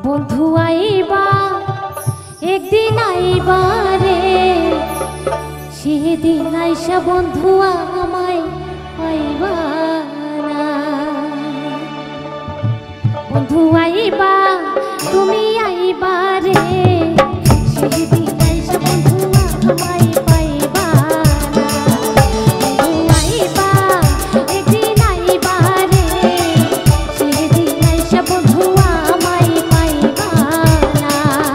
বন্ধু আইবা একদিন আইবা রে, সেদিন আইসা বন্ধু আমায় পাইবা না। বন্ধু আইবা তুমি আইবা রে, সেদিন আইসা বন্ধু আমায় পাইবা না। বন্ধু আইবা একদিন আইবা রে, সেদিন আইসা বন্ধু আমায় পাইবা না।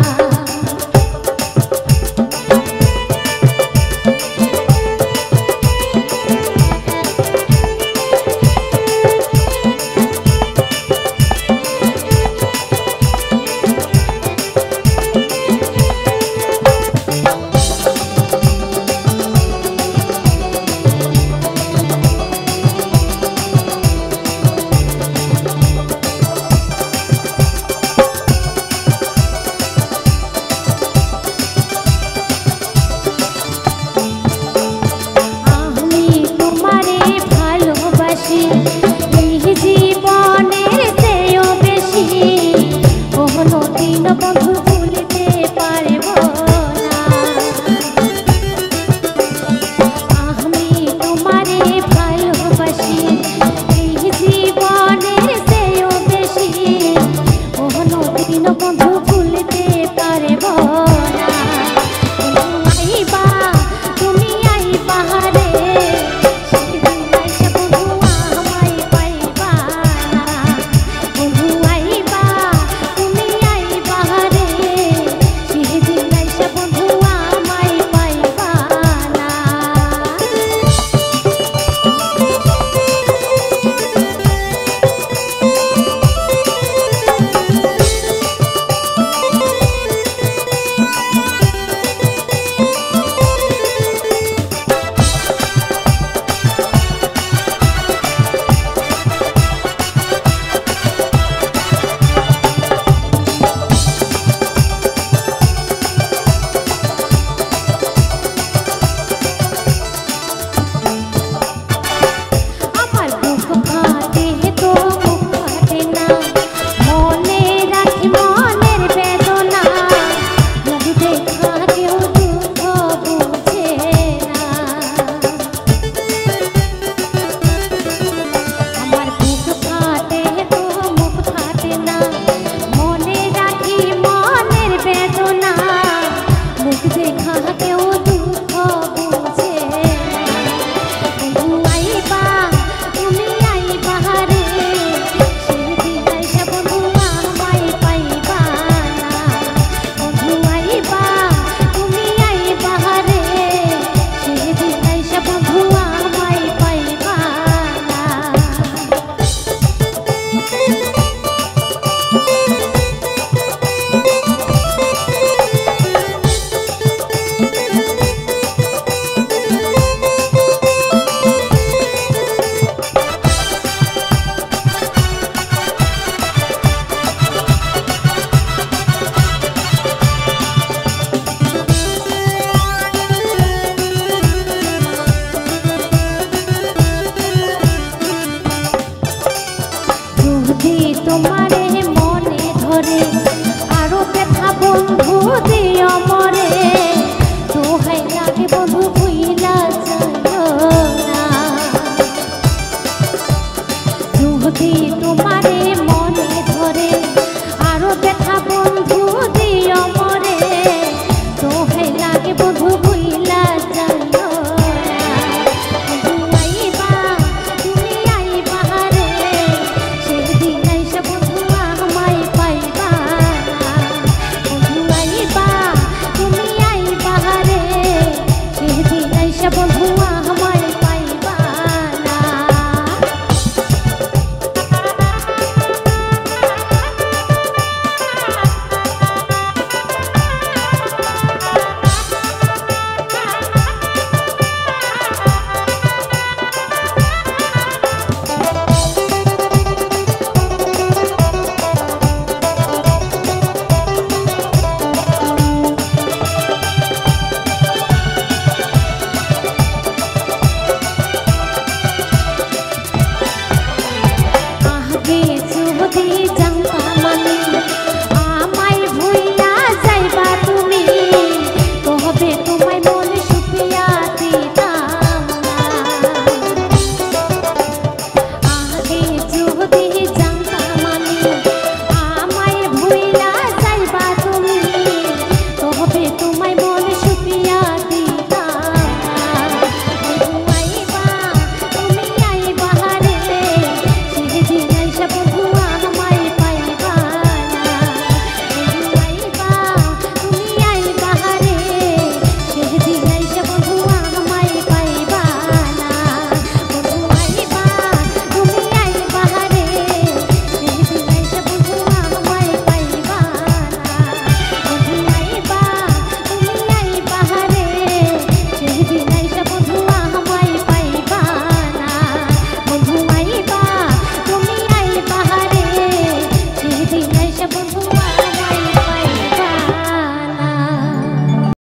তোমারে মনে ধরে আরো ব্যথা বন্ধু দিও মরে, দোহাই লাগে বন্ধু ভুইলা যাইও না। যদি তোমারে মনে ধরে আরো ব্যথা বন্ধু দিও মরে, দোহাই লাগে বন্ধু ভুইলা যাইও না। হইলা